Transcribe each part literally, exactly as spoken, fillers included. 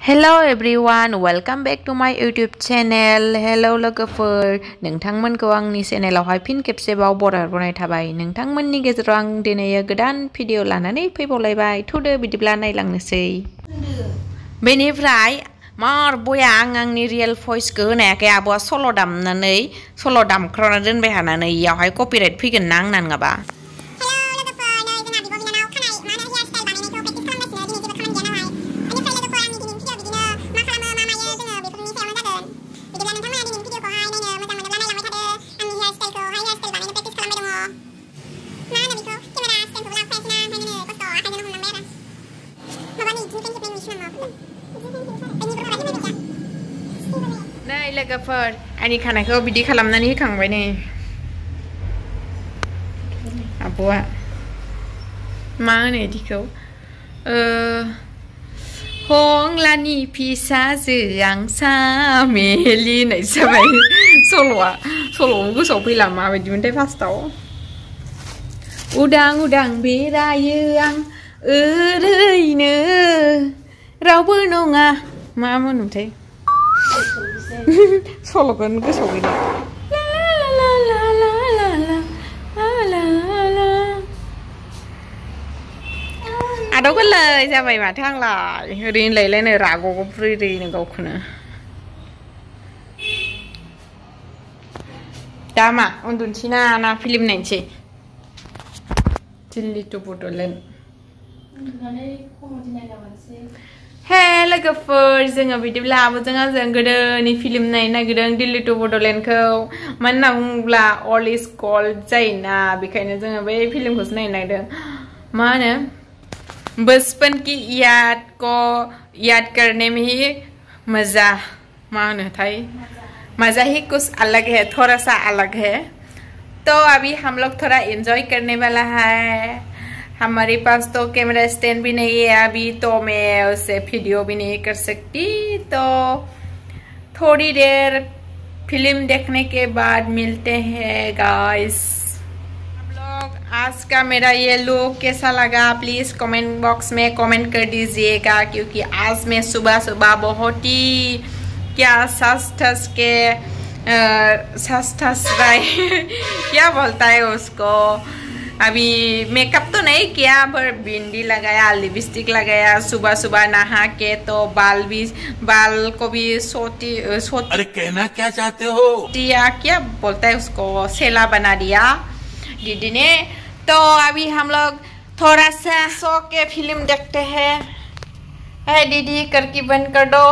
Hello everyone, welcome back to my YouTube channel. Hello लोगोफोर नोंथांमोनखौ आंनि चेनेलावहाय फिन खेबसेबाव बरायहरनाय थाबाय। नोंथांमोननि गेजेराव आं दिनै गोदान भिडिअ लानानै फैबावलायबाय। थुदो बिदिब्ला नायलांनोसै। बेनिफ्राय मार बया आं आंनि रियेल भइसखौ होनायाखै आब'आ सल' दामनानै सल' दामख्रावना दोनबाय हानानै इयावहाय कपिराइट फैगोन ना आंना नङाबा। नै लोगोफोर आंनि खानायखौ बिदि खालामनानै होखांबाय नै आब'आ मा होनो बिदिखौ हंलानि फिसाजो आं सामेलि होननाय जाबाय सल'आ सल'आव गोसोआव फैला माबायदिमोनथाय फार्स्टआव उदां उदां बेरायो आं ओरैनो रावबो नङा मा मोनोमोनथाय सल'खौनो गोसोआव गैला आदाव गोरलै जाबाय माथो आंलाय ओरैनो लायलायनो राग'ग फ्रिनो गावखौनो दा मा उन्दुनोसै ना ना फिल्म नायनोसै दिल्ली टु बड'लेण्ड हे लोगोफोर जोङो बिदिब्ला आब'जों आंजों गोदोनि फिल्म नायनो नागिरदों दिल्ली टु बड'लेण्डखौ मानो होनना बुङोब्ला अल इज गोल्ड जायोना बेखायनो जोङो बै फिल्मखौसो नायनो नागिरदों मा होनो बचपन की याद को याद करने में ही मजा मा होनोथाय मजा ही कुछ अलग है थोड़ा सा अलग है तो अभी हम लोग थोड़ा एंजॉय करने वाला है हमारे पास तो कैमरा स्टैंड भी नहीं है अभी तो मैं उससे वीडियो भी नहीं कर सकती तो थोड़ी देर फिल्म देखने के बाद मिलते हैं गाइस आप लोग आज का मेरा ये लुक कैसा लगा प्लीज़ कमेंट बॉक्स में कमेंट कर दीजिएगा क्योंकि आज मैं सुबह सुबह बहुत ही क्या सस ठस के सस ठस क्या बोलता है उसको अभी मेकअप तो नहीं किया पर बिंदी लगाया लिपस्टिक लगाया सुबह सुबह नहा के तो बाल भी बाल को भी सोती सोती अरे कहना क्या चाहते हो दिया क्या बोलता है उसको सेला बना दिया दीदी ने तो अभी हम लोग थोड़ा सा सो के फिल्म देखते हैं है दीदी करके बंद कर दो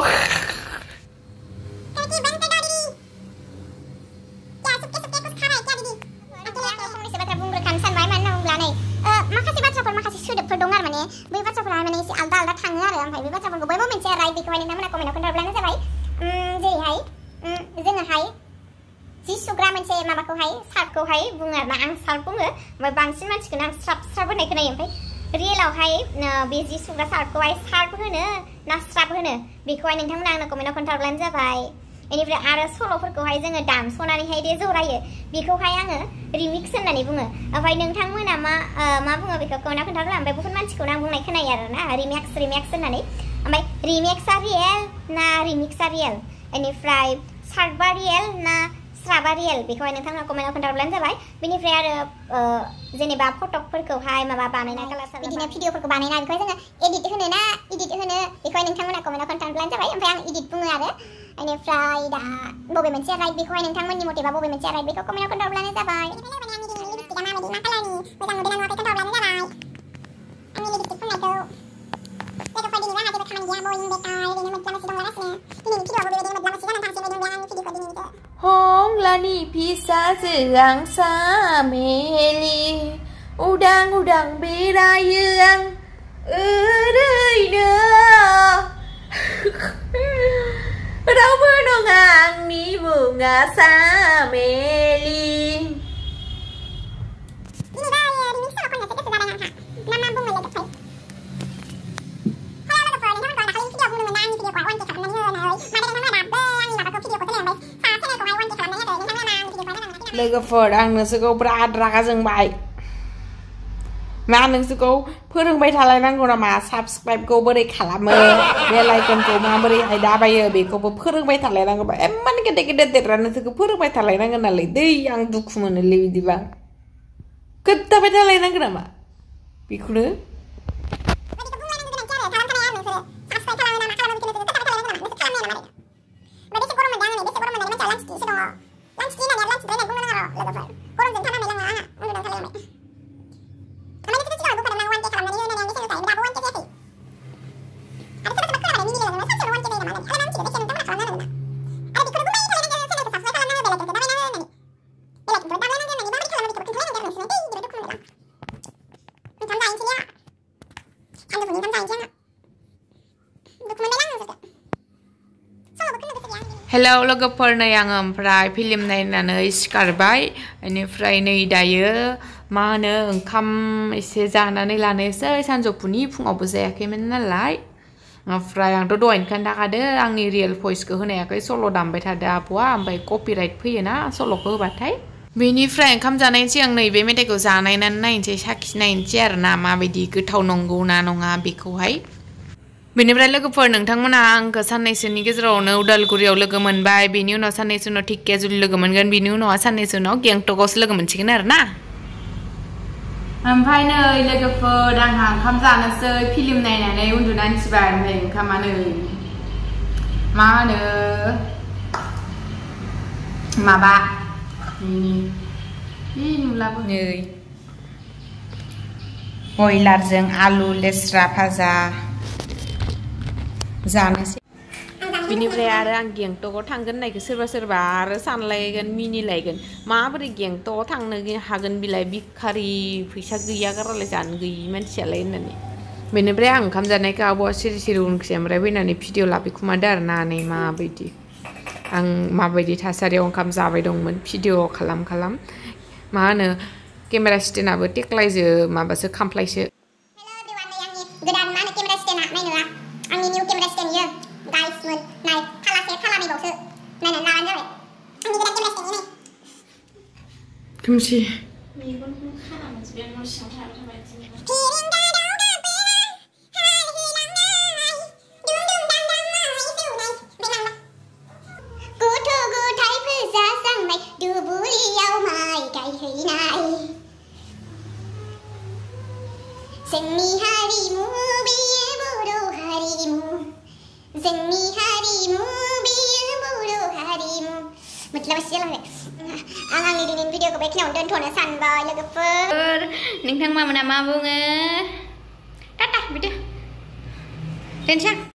बै बाथ्राफोरा माने एसे आलदा आलदा थाङो आरो ओमफ्राय बै बाथ्राफोरखौ बयबो मोनसे राइट बेखौहाय नोंथांमोना कमेन्टआव खोन्थाब्लानो जाबाय जेरैहाय जोङोहाय जि सुग्रा मोनसे माबाखौहाय सार्फखौहाय बुङो आरोना आं सार्फ बुङो ओमफ्य बांसिन मानसिखौनो आं स्राब स्राब होननाय खोनायो ओमफ्राय रियेलावहाय बे जि सुग्रा सार्फखौहाय सार्फ होनो ना स्राब होनो बेखौहाय नोंथांमोना आंनो कमेन्टआव खोन्थाब्लानो जाबाय बेनिफ्राय आरो सल'फोरखौहाय जोङो दानस'नानैहाय दे जरायो बेखौहाय आङो रिमिक्स होननानै बुङो ओमफ्राय नोंथांमोना मा मा बुङो बेखौ कमेन्टआव खोन्थाब्ला ओमफ्राय बहुत मानसिखौनो आं बुंनाय खोनायो आरोना रिमेक्स रिमेक्स होननानै ओमफ्राय रिमेक्सआ रियेल ना रिमिक्सआ रियेल बेनिफ्राय सार्फआ रियेल ना स्राबा रियेल बेखौहाय नोंथांमोना कमेन्टआव खोन्थाब्लानो जाबाय बेनिफ्राय आरो जेनेबा फटकफोरखौहाय माबा बानायना कालार बिदिनो भिडिअफोरखौ बानायना बेखौहाय जोङो एडिट होनो ना इडिट होनो बेखौहाय नोंथांमोना कमेन्टआव खोन्थाब्लानो जाबाय ओमफ्राय आं इडिट बुङो आरो बेनिफ्राय दा बबे मोनसे राइट बेखौहाय नोंथांमोननि मथेबा बबे मोनसे राइट बेखौ कमेन्टआव खोन्थाब्लानो जाबाय हंलानि फिसाजो आं सामेलि उदां उदां बेरायो आं ओरैनो रावबो नङा आंनि मुङा सामेलि लोगोफोर आं नोंसोरखौ बिराद रागा जोंबाय มาหนึ่งสิกูเพื่อเรื่องไปทำอะไรนั่งกูมา subscribe กูบริขารมือเรื่องอะไรกันกูมาบริให้ได้ไปเยอะบีกูเพื่อเรื่องไปทำอะไรนั่งกูแบบเอ็มมันก็เด็กเด็กเด็กรันนั่นสิกูเพื่อเรื่องไปทำอะไรนั่งกันนั่นเลยดียังดุขมันเลยดีบ้างก็แต่ไปทำอะไรนั่งกันมาบีคุณเนี่ยHello แล้วก็พอในยังอัมพรายพิลิมในนั้นเอสการ์บายอันนี้ฟรายในได้เยอะมาเนอะคำเสียจานในลานเนสเซอร์ฉันจะพูนี่พุ่งออกไปเสียแค่มันนั่นแหละฟรายยังตัวด่วนกันได้ก็เด้ออันนี้ real voice ก็คือเนี่ยก็โซโล่ดำไปทัดดาบัวไป copyright เพื่อนนะโซโล่ก็บัดไทยวินี่ฟรายคำจานในเชียงในเวไม่ได้ก็จานในนั้นในเชียชักในเชียร์นามาไปดีก็เท่านงกูนานงอาบิคุไฮบินไปแล้วก็พอหนึ่งทั้งมันอ่างก็สันในส่วนนี้ก็จะเราเนื้อดัลกุริโอเลือกมันไปบินิวเนาะสันในส่วนนี้ทิกเกจุลเลือกมันกันบินิวเนาะสันในส่วนนี้เกี่ยงตัวก็สเลือกมันชิคเนอร์นะอันภายในเลือกก็พอดังหางคำจานนั้นเซอร์พิลิมในในอุ่นดูนั่นสบายเหมือนคำมาเนยมาเนอมาบ้านี่นี่นู่นละเนยโอยลาเริงอาลูเลสราพาซาจานนี้วินิพรายร่างเกี่ยงโตทางกันไหนก็เสือเสือบาร์สันเลยกันมินิเลยกันมาบริเกี่ยงโตทางนึงหากันบิลายบิคารีฟิชากิยาก็เลยจานกีมันเฉลยนั่นนี่วินิพรายคำจานนี้ก็เอาสิริสิรุนเสียมเรวินันนี่วิดีโอลาบิคุมาดาร์นานี่มาไปดีอังมาไปดีท่าสารองคำจาไปดงมันวิดีโอขลัมขลัมมาเนอะเกมราสตินาเวทีคลายเจอมาบัสคำพลายเจอ Hello everyone ในยังนี้กระดานมาในเกมราสตินาไม่เนื้ออันนี้นิวเกมราสตินเยอะguys เหมือนในทาราเซฟทารามีบอกชื่อในนั้นร้านด้วยอันนี้กระดานเกมราสตินนี่ไงคือมันชีมีคนคุ้มค่ามันจะเป็นรถชาร์จทำไมจริงๆพี่ลิงกาดาวกาเปล่าหายทีหลังได้ดุมดุมดังดังมาให้สู้ในไม่นั่งละกูถูกกูไทยเพื่อจะสั่งไม่ดูบุรียาวไม่ไกลให้นายSeni harimu biar bodoh harimu Seni harimu biar bodoh harimu मतलब ऐसे लग रहा है आंगन लीडिंग इन वीडियो को बैठने उन टोन थोड़ा सन बाय लगे पर निंग थंग मा मना मा बुंगे टाटा बेटा टेंशन